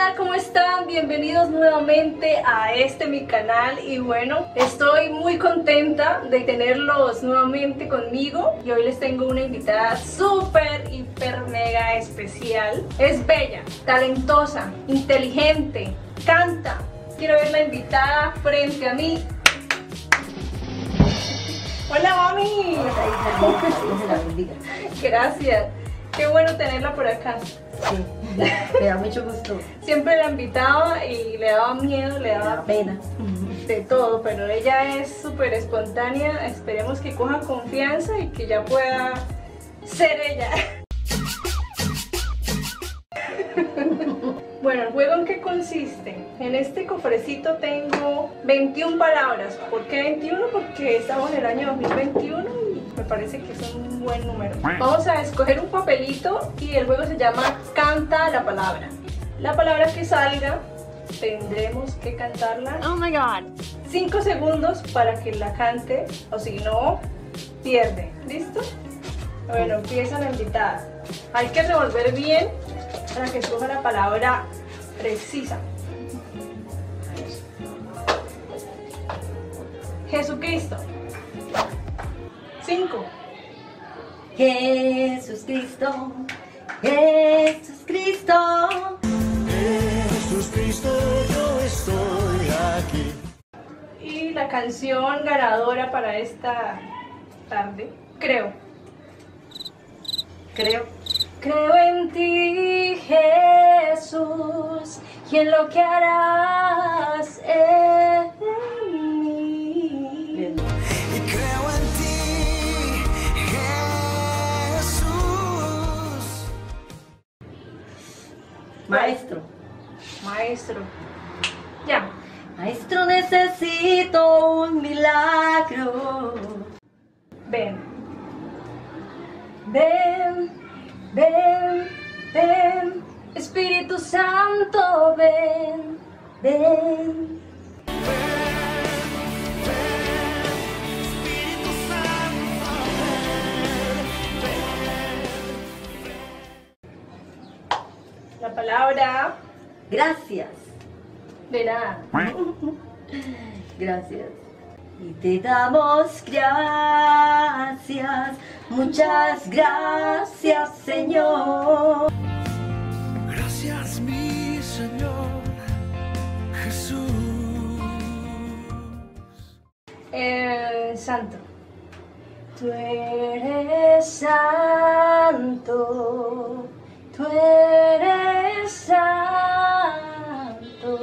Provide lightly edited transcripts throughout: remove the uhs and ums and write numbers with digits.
Hola, ¿cómo están? Bienvenidos nuevamente a mi canal. Y bueno, estoy muy contenta de tenerlos nuevamente conmigo. Y hoy les tengo una invitada súper, hiper, mega especial. Es bella, talentosa, inteligente, canta. Quiero ver la invitada frente a mí. Hola, mami. Hola, hija, Dios me la bendiga. Gracias. Qué bueno tenerla por acá. Sí, me da mucho gusto. Siempre la invitaba y le daba miedo, le Me daba da pena. de todo, pero ella es súper espontánea. Esperemos que coja confianza y que ya pueda ser ella. Bueno, ¿el juego en qué consiste? En este cofrecito tengo 21 palabras. ¿Por qué 21? Porque estamos en el año 2021 y me parece que es un buen número. Vamos a escoger un papelito y el juego se llama Canta la palabra. La palabra que salga tendremos que cantarla. Oh my god. 5 segundos para que la cante, o si no, pierde. ¿Listo? Bueno, empieza la invitada. Hay que revolver bien para que escoja la palabra precisa. Jesucristo. 5. Jesús Cristo, Jesús Cristo. Jesús Cristo, yo estoy aquí. Y la canción ganadora para esta tarde, Creo. Creo en ti, Jesús, y en lo que harás en mí. Bien. Y creo en ti, Jesús. Maestro, Maestro. Ya. maestro, necesito un milagro. Ven. Ven, ven, ven. Espíritu Santo, ven, ven. Espíritu Santo, La palabra Gracias, de nada. gracias. Y te damos gracias, muchas gracias, Señor. gracias, mi Señor Jesús. Santo. Tú eres santo. Tú eres santo.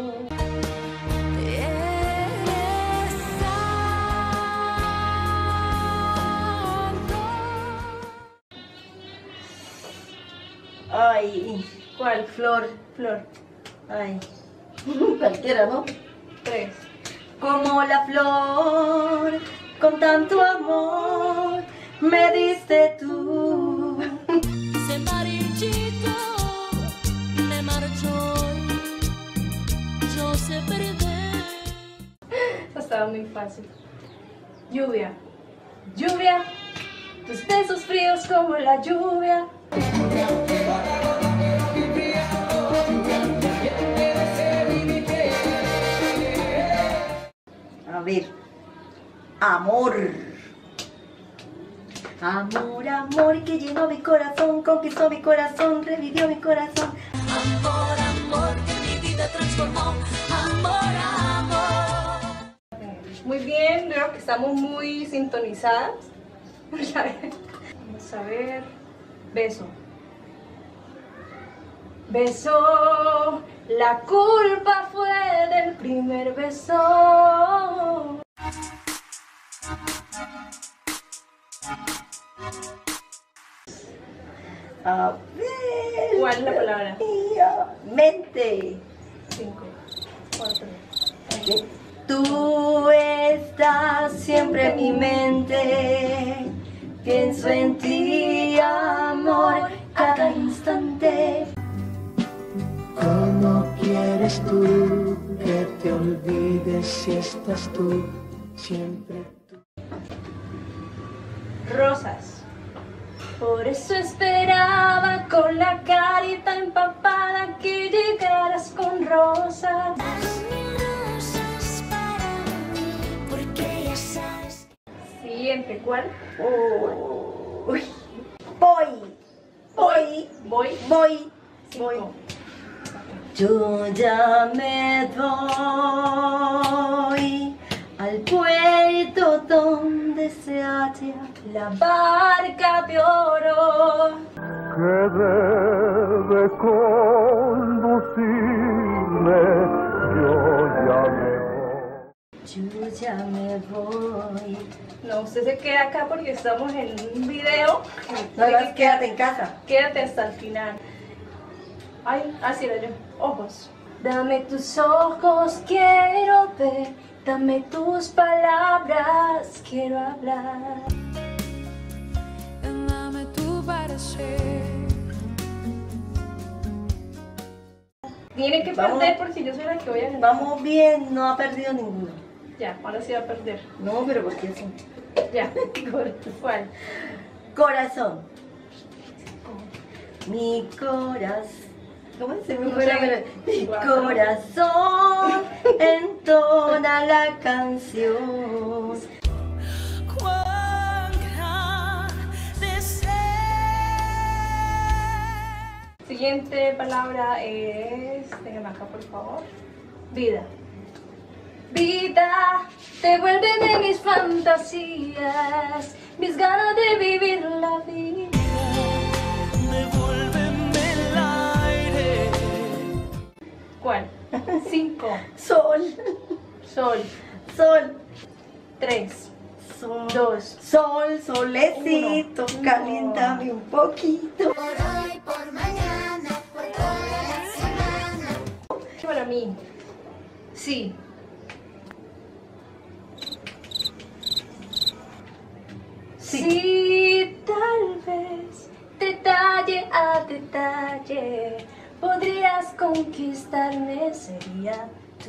Ay, ¿Cuál? flor, Flor. ay, cualquiera, ¿no? 3. Como la flor, con tanto amor, me diste tú. Se marchito, me marchó. Yo sé perder. Eso estaba muy fácil. Lluvia. Lluvia. Tus besos fríos como la lluvia. A ver, amor. Amor, amor que llenó mi corazón, conquistó mi corazón, revivió mi corazón. Amor, amor que mi vida transformó. Amor, amor. Muy bien, creo que estamos muy sintonizadas. Vamos a ver. Vamos a ver. Beso. Beso. La culpa fue del primer beso. A ver. ¿Cuál es la palabra? Mente. 5, 4. Tú estás siempre en mi mente, pienso en ti, amor, cada instante. ¿Cómo quieres tú que te olvides si estás tú, siempre tú? Rosas. Por eso esperaba con la carita empapada que llegaras con rosas. Mil rosas para mí, porque ya sabes. Siguiente, ¿cuál? Uy. Voy. Cinco. Yo ya me voy al puerto donde se halla La barca de oro. que debe conducirme, yo ya me voy. Yo ya me voy. No, usted se queda acá porque estamos en un video. No, vas, quédate en casa. Quédate hasta el final. Ay, así era yo. Ojos. Dame tus ojos, quiero ver. Dame tus palabras, quiero hablar. Dame tu parecer. Tiene que Vamos. perder porque yo soy la que voy a ganar. Vamos bien, no ha perdido ninguno. Ya, ahora sí va a perder. No, pero ¿por qué eso? Ya, ¿cuál? Corazón. Mi corazón. ¿Cómo se me No fue sé. la melodía? Mi Guau. corazón entona la canción. Cuán grande ser. Siguiente palabra es. Déjame acá, por favor. Vida. Vida, devuélveme mis fantasías, mis ganas de vivir la vida. Devuélveme el aire. ¿Cuál? 5. Sol. Sol. Sol. 3. Sol. 2. Sol, solecito, Uno. caliéntame un poquito. Por hoy, por mañana, por toda la semana. Para mí. Sí. Sí, tal vez, detalle a detalle, podrías conquistarme, sería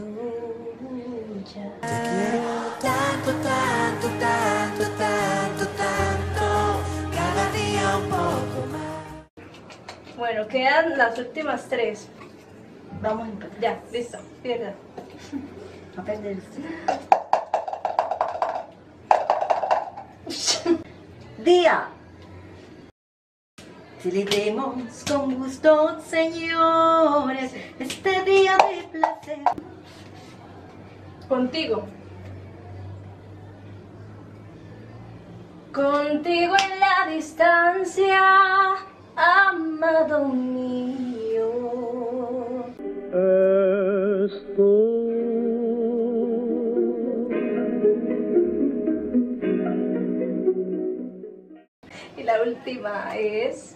tuya. Tanto, tanto, tanto, tanto, tanto. Cada día un poco más. Bueno, quedan las últimas 3. Vamos a empezar. Ya, listo, pierda. A perder usted. Día. Celebremos con gusto, señores, este día de placer. Contigo. Contigo en la distancia, amado mío. Y la última es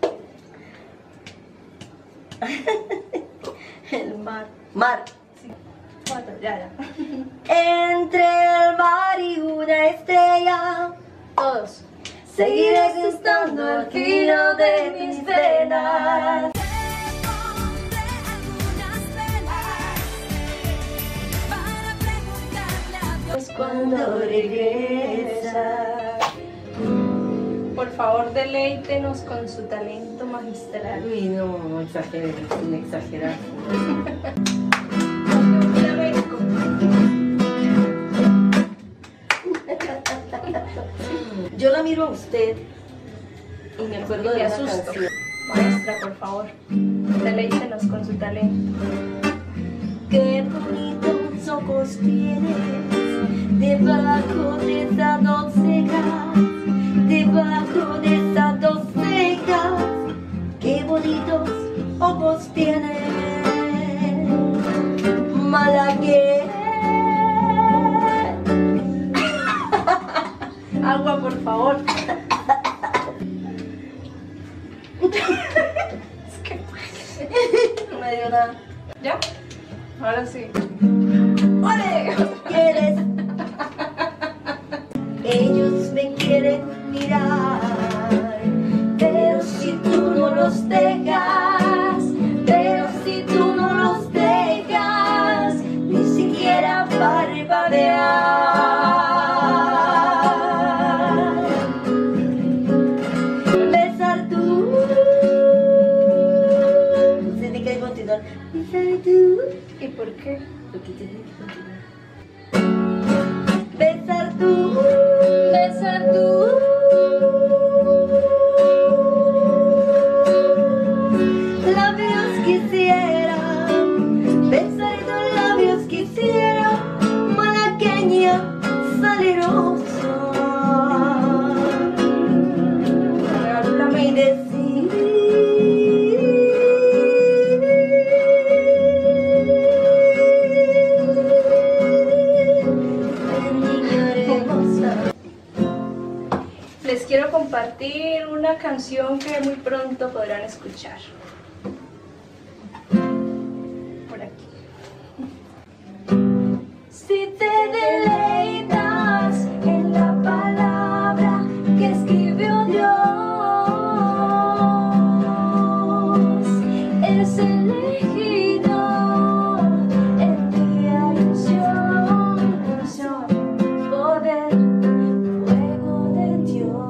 El mar. Mar. 4, ya. Entre el mar y una estrella, Todos. seguiré gustando el filo de mis venas. Pondré algunas velas para preguntarle a Dios Cuando regresa. Por favor, deleítenos con su talento magistral. Uy, no exageres, sin exagerar. Flamenco. Yo la miro a usted y me acuerdo de Me una asusto. canción. Maestra, por favor, deleítenos con su talento. Qué bonitos ojos tienes debajo de esas dos cejas, debajo de esas dos cejas. Qué bonitos ojos tienes, Malagueña. Agua, por favor. No me dio nada. ¿Ya? Ahora sí. ¡Ole! ¿Quieres? Ellos me quieren mirar, pero si tú no los dejas, pero si tú no los dejas, ni siquiera parpadear. Besar tú. Se tiene que continuar. besar tú. ¿Y por qué? Porque tienes que continuar. Besar tú. Besar tú. Labios quisiera, besar tus labios quisiera, malagueña, salerosa. Y decir niña hermosa. Les quiero compartir una canción que muy pronto podrán escuchar. Por aquí. Si te deleitas en la palabra que escribió Dios, eres elegido en ti hay unción, poder, fuego de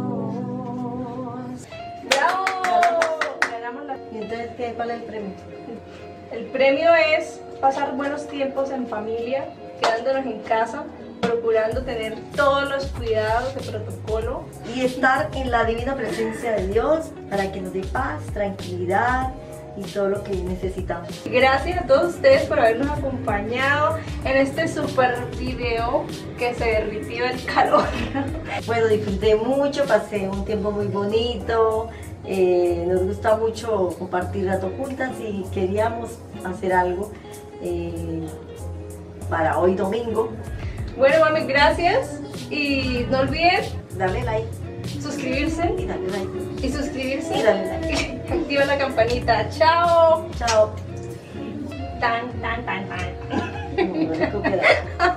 Dios. ¡Bravo! Ganamos la... ¿Y entonces cuál es el premio? El premio es pasar buenos tiempos en familia, quedándonos en casa, procurando tener todos los cuidados de protocolo. Y estar en la divina presencia de Dios para que nos dé paz, tranquilidad y todo lo que necesitamos. Gracias a todos ustedes por habernos acompañado en este super video que se derritió el calor. Bueno, disfruté mucho, pasé un tiempo muy bonito, nos gusta mucho compartir rato juntas y queríamos hacer algo para hoy domingo. Bueno, mami, gracias y no olviden Dale like suscribirse y dale like. y suscribirse Y dale like. activa la campanita. Chao. Chao. Tan, tan, tan, tan. No, no recupera.